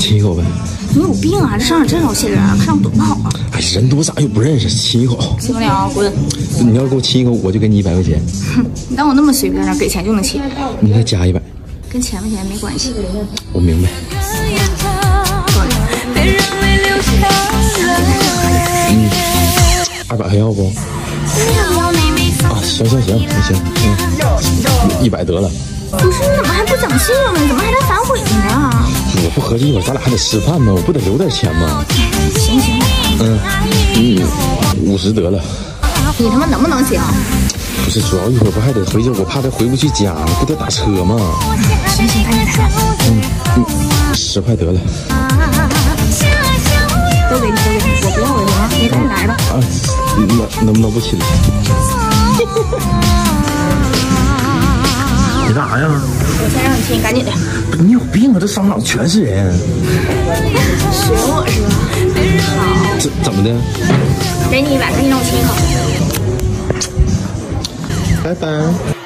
亲一口呗。 你有病啊！这上哪这老些人啊？看我多不好啊！ 哎，人多啥又不认识，亲一口。 亲不了，滚！ 你要给我亲一口，我就给你100块钱。 哼，你当我那么随便啊？给钱就能亲？ 你再加100， 跟钱不钱没关系。 我明白。200还要不？啊，行，100得了。 不是，你怎么还不讲信用呢？你怎么还在反悔呢？ 我不合计一会儿咱俩还得吃饭呢，我不得留点钱吗？ 行。 50得了。 你他妈能不能行？ 不是，主要一会儿不还得回去，我怕他回不去家，不得打车吗？ 行，赶紧来。 10块得了。 都给你，我不要了行吗？你赶紧来吧。 啊，那能不能不亲了？你干啥呀？ 我先让你亲，赶紧的。 不是你有病啊！这商场全是人。 学我是吧？好。 这怎么的？ 给你100，赶紧让我亲一口。 拜拜。